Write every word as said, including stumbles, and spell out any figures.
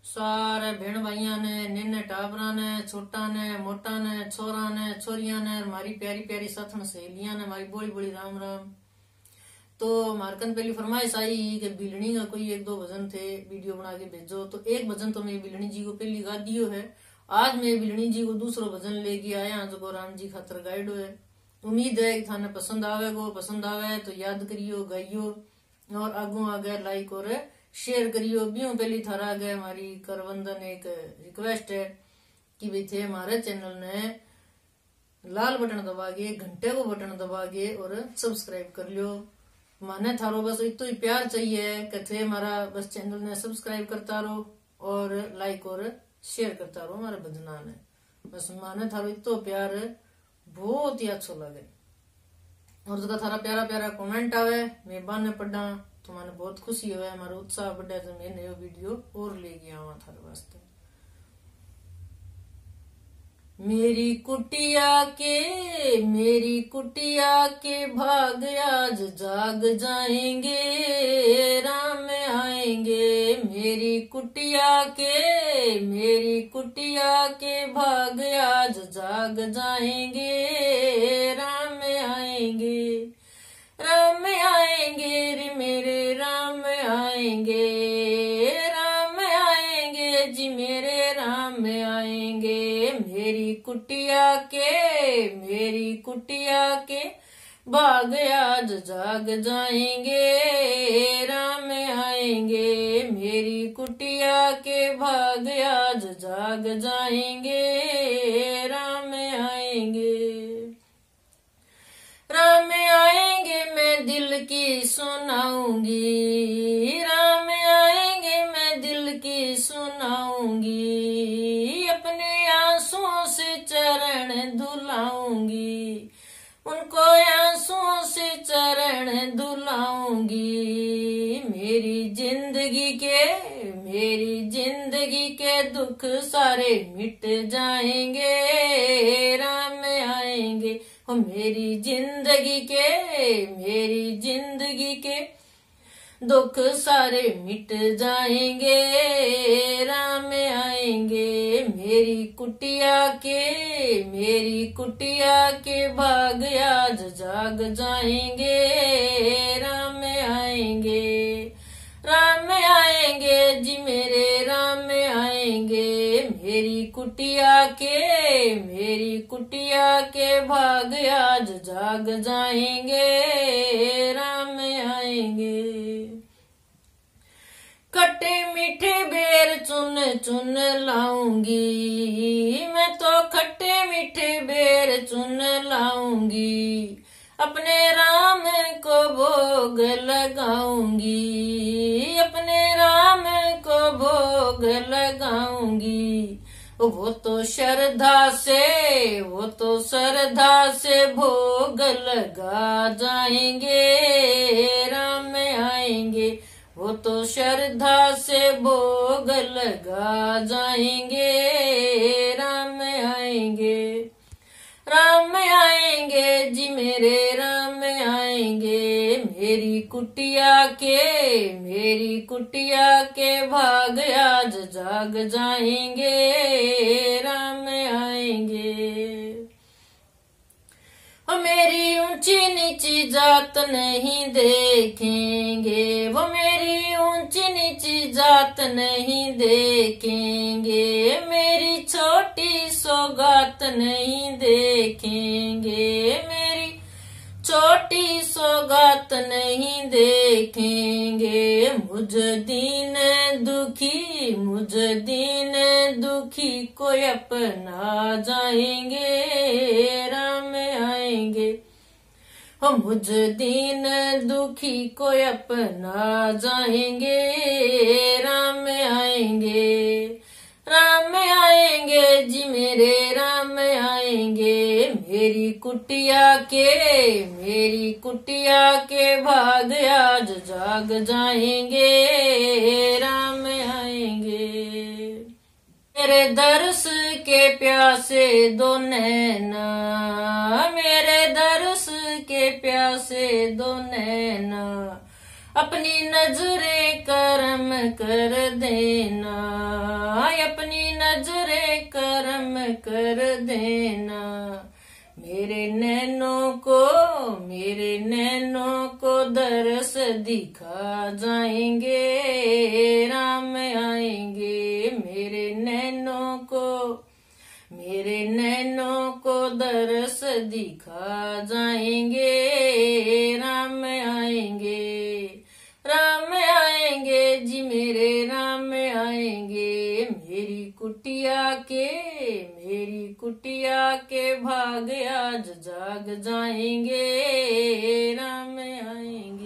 सारे भेण भाइया ने, नेने टाबरा ने, छोटा ने, मोटा ने, छोरा ने, छोरिया ने, हमारी प्यारी प्यारी साथन सहेलियां ने, हमारी बोली बोली राम राम। तो मारकन पहली फरमाइश आई कि बिलनी का कोई एक दो भजन थे वीडियो बना के भेजो, तो एक भजन तो मैं बिलनी जी को पहली गा दियो है। आज मैं बिलनी जी को दूसरो भजन लेके आया जो राम जी खातर गाइडो है। उम्मीद है कि थाने पसंद आवेगो, पसंद आवे तो याद करियो, गाइयो और आगू आगे लाइक और शेयर करियो। बियो पहली थारा आगे हमारी करवंदन एक रिक्वेस्ट है कि भाई थे हमारे चैनल ने लाल बटन दबा के, घंटे को बटन दबा के और सब्सक्राइब कर लियो। माने थारो बस इतो ही प्यार चाहिए कि थे हमारा बस चैनल ने सब्सक्राइब करता रहो और लाइक और शेयर करता रहो हमारे भजना ने। बस माने थारो इतो प्यार बहुत ही अच्छा लगे और जगह थारा प्यारा प्यारा कमेंट आवे मैं बाने पढ़ा तो माने बहुत खुशी हुए, हमारा उत्साह बढ़ा तो मैं नयो वीडियो और लेके आवा थारे वास्ते। मेरी कुटिया के मेरी कुटिया के भाग आज जाग जाएंगे, राम आएंगे। मेरी कुटिया के मेरी कुटिया के भाग आज जाग जाएंगे, राम आएंगे। राम आएंगे रे मेरे राम आएंगे, राम आएंगे जी मेरे राम आएंगे। मेरी कुटिया के मेरी कुटिया के भाग आज जाग जाएंगे, राम आएंगे। मेरी कुटिया के भाग आज जाग जाएंगे, राम आएंगे। राम आएंगे मैं दिल की सुनाऊंगी, राम आएंगे मैं दिल की सुनाऊंगी। अपने आंसुओं से चरण धुलाऊंगी, उनको आंसुओं से चरण धुलाऊंगी। मेरी जिंदगी के मेरी जिंदगी के दुख सारे मिट जाएंगे, राम आएंगे। हो मेरी जिंदगी के मेरी जिंदगी के दुख सारे मिट जाएंगे, राम आएंगे। मेरी कुटिया के मेरी कुटिया के भाग आज जाग जाएंगे, राम आएंगे। राम आएंगे जी मेरे राम आएंगे। मेरी कुटिया के मेरी कुटिया के भाग आज जाग जाएंगे, राम आएंगे। खट्टे मीठे बेर चुन चुन लाऊंगी, मैं तो खट्टे मीठे बेर चुन लाऊंगी। अपने राम को भोग लगाऊंगी, अपने राम को भोग लगाऊंगी। वो तो श्रद्धा से वो तो श्रद्धा से भोग लगा जाएंगे, राम आएंगे। वो तो श्रद्धा से भोग लगा जाएंगे, राम आएंगे। राम आएंगे जी मेरे राम आएंगे। मेरी कुटिया के मेरी कुटिया के भाग आज जाग जाएंगे, राम आएंगे। वो मेरी ऊंची नीची जात नहीं देखेंगे, वो मेरी ऊंची नीची जात नहीं देखेंगे। मेरी छोटी सौगात नहीं देखेंगे, मेरी छोटी सौगात नहीं देखेंगे। मुझ दीन दुखी मुझ दीन दुखी कोई अपना जाएंगे, राम आएंगे। हो मुझ दीन दुखी कोई अपना जाएंगे, राम आएंगे। राम आएंगे जी मेरे राम आएंगे। मेरी कुटिया के मेरी कुटिया के भाग आज जाग जाएंगे, राम आएंगे। मेरे दर्श के प्यासे दो नैना, मेरे दर्श के प्यासे दो नैना। अपनी नजरें करम कर देना, अपनी नजरें करम कर देना। मेरे नैनों को, मेरे नैनों को दरस दिखा जाएंगे, राम आएंगे। मेरे नैनों को, मेरे नैनों को दरस दिखा जाएंगे, राम आएंगे, राम आएंगे जी मेरे राम आएंगे। मेरी कुटिया के, मेरी कुटिया के भाग आज जाग जाएंगे, राम आएंगे।